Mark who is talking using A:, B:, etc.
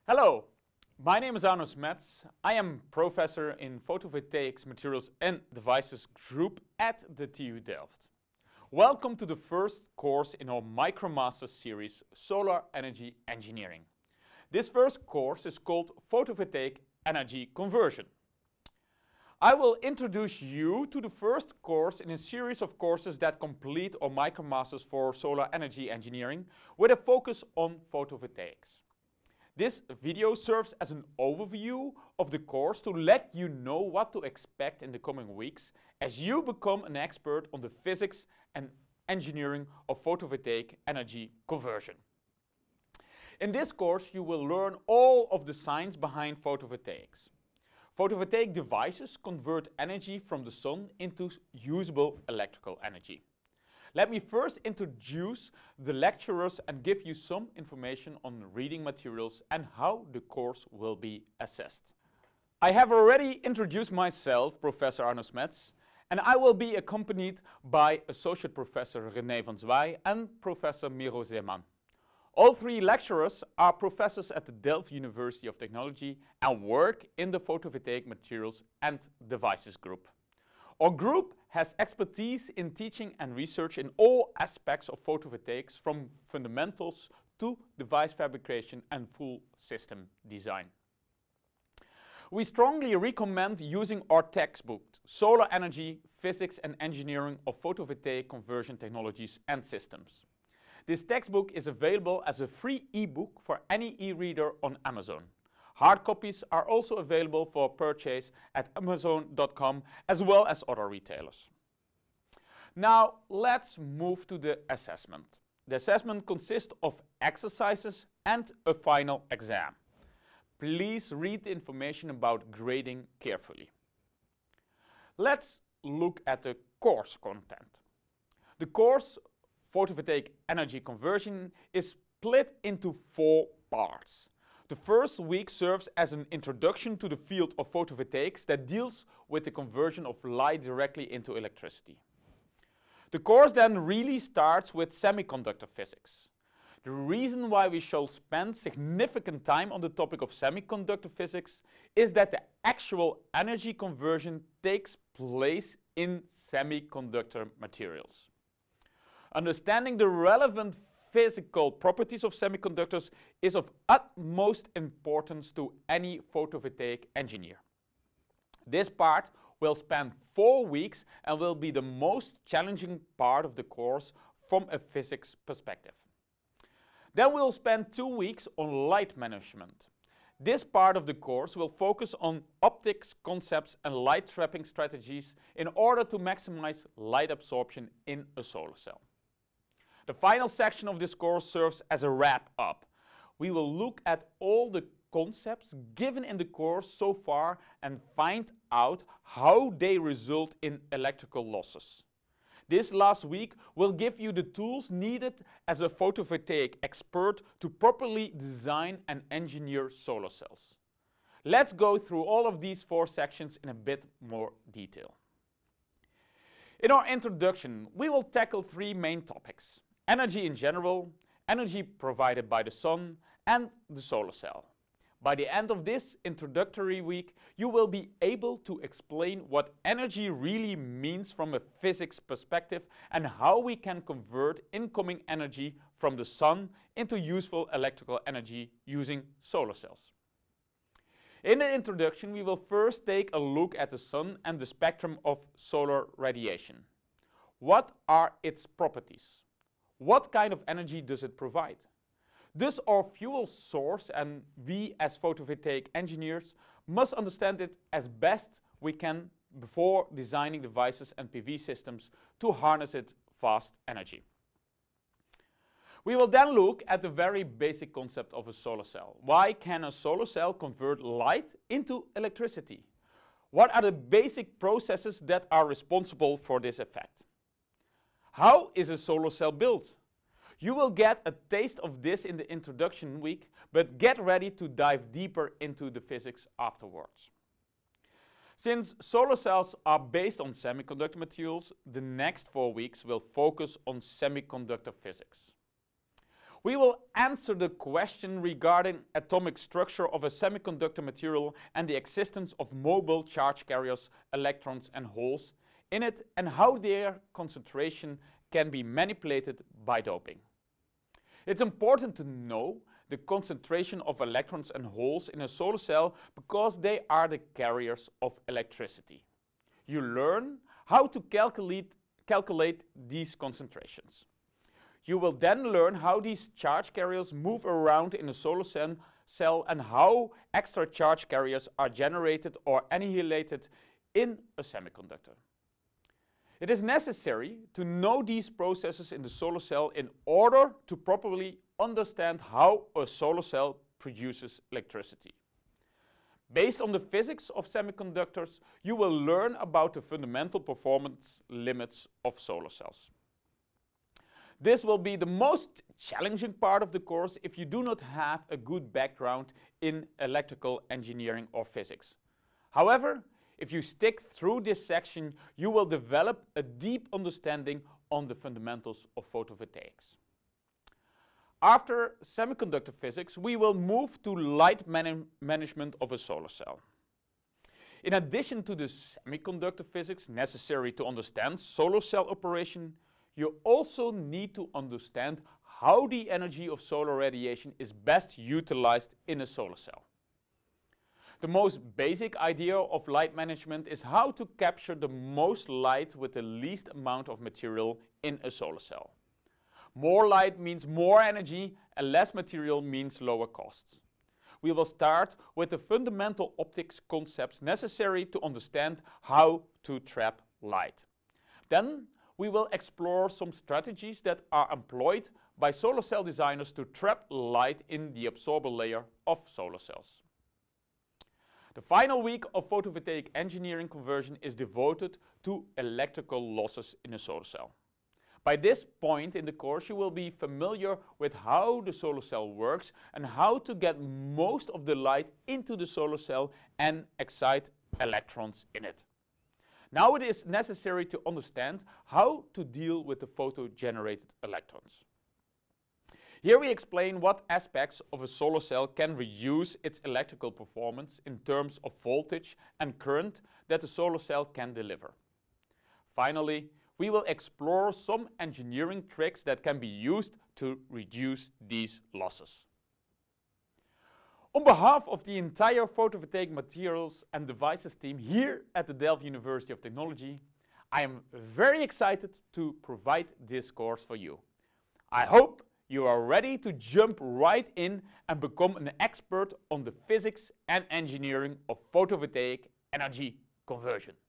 A: Hello, my name is Arno Smets. I am professor in photovoltaics materials and devices group at the TU Delft. Welcome to the first course in our MicroMasters series, Solar Energy Engineering. This first course is called Photovoltaic Energy Conversion. I will introduce you to the first course in a series of courses that complete our MicroMasters for Solar Energy Engineering with a focus on photovoltaics. This video serves as an overview of the course to let you know what to expect in the coming weeks as you become an expert on the physics and engineering of photovoltaic energy conversion. In this course, you will learn all of the science behind photovoltaics. Photovoltaic devices convert energy from the sun into usable electrical energy. Let me first introduce the lecturers and give you some information on reading materials and how the course will be assessed. I have already introduced myself, Professor Arno Smets, and I will be accompanied by Associate Professor René van Zwaay and Professor Miro Zeeman. All three lecturers are professors at the Delft University of Technology and work in the Photovoltaic Materials and Devices group. Our group has expertise in teaching and research in all aspects of photovoltaics, from fundamentals to device fabrication and full system design. We strongly recommend using our textbook, Solar Energy, Physics and Engineering of Photovoltaic Conversion Technologies and Systems. This textbook is available as a free e-book for any e-reader on Amazon. Hard copies are also available for purchase at Amazon.com as well as other retailers. Now let's move to the assessment. The assessment consists of exercises and a final exam. Please read the information about grading carefully. Let's look at the course content. The course Photovoltaic Energy Conversion is split into 4 parts. The first week serves as an introduction to the field of photovoltaics that deals with the conversion of light directly into electricity. The course then really starts with semiconductor physics. The reason why we shall spend significant time on the topic of semiconductor physics is that the actual energy conversion takes place in semiconductor materials. Understanding the relevant physical properties of semiconductors is of utmost importance to any photovoltaic engineer. This part will span 4 weeks and will be the most challenging part of the course from a physics perspective. Then we'll spend 2 weeks on light management. This part of the course will focus on optics concepts and light trapping strategies in order to maximize light absorption in a solar cell. The final section of this course serves as a wrap-up. We will look at all the concepts given in the course so far and find out how they result in electrical losses. This last week will give you the tools needed as a photovoltaic expert to properly design and engineer solar cells. Let's go through all of these 4 sections in a bit more detail. In our introduction, we will tackle 3 main topics: energy in general, energy provided by the sun, and the solar cell. By the end of this introductory week, you will be able to explain what energy really means from a physics perspective and how we can convert incoming energy from the sun into useful electrical energy using solar cells. In the introduction, we will first take a look at the sun and the spectrum of solar radiation. What are its properties? What kind of energy does it provide? Does our fuel source, and we as photovoltaic engineers must understand it as best we can before designing devices and PV systems to harness its vast energy. We will then look at the very basic concept of a solar cell. Why can a solar cell convert light into electricity? What are the basic processes that are responsible for this effect? How is a solar cell built? You will get a taste of this in the introduction week, but get ready to dive deeper into the physics afterwards. Since solar cells are based on semiconductor materials, the next 4 weeks will focus on semiconductor physics. We will answer the question regarding atomic structure of a semiconductor material and the existence of mobile charge carriers, electrons and holes in it, and how their concentration can be manipulated by doping. It's important to know the concentration of electrons and holes in a solar cell because they are the carriers of electricity. You learn how to calculate these concentrations. You will then learn how these charge carriers move around in a solar cell and how extra charge carriers are generated or annihilated in a semiconductor. It is necessary to know these processes in the solar cell in order to properly understand how a solar cell produces electricity. Based on the physics of semiconductors, you will learn about the fundamental performance limits of solar cells. This will be the most challenging part of the course if you do not have a good background in electrical engineering or physics. However, if you stick through this section, you will develop a deep understanding on the fundamentals of photovoltaics. After semiconductor physics, we will move to light management of a solar cell. In addition to the semiconductor physics necessary to understand solar cell operation, you also need to understand how the energy of solar radiation is best utilized in a solar cell. The most basic idea of light management is how to capture the most light with the least amount of material in a solar cell. More light means more energy, and less material means lower costs. We will start with the fundamental optics concepts necessary to understand how to trap light. Then we will explore some strategies that are employed by solar cell designers to trap light in the absorber layer of solar cells. The final week of photovoltaic engineering conversion is devoted to electrical losses in a solar cell. By this point in the course, you will be familiar with how the solar cell works and how to get most of the light into the solar cell and excite electrons in it. Now it is necessary to understand how to deal with the photo-generated electrons. Here we explain what aspects of a solar cell can reduce its electrical performance in terms of voltage and current that the solar cell can deliver. Finally, we will explore some engineering tricks that can be used to reduce these losses. On behalf of the entire photovoltaic materials and devices team here at the Delft University of Technology, I am very excited to provide this course for you. I hope you are ready to jump right in and become an expert on the physics and engineering of photovoltaic energy conversion.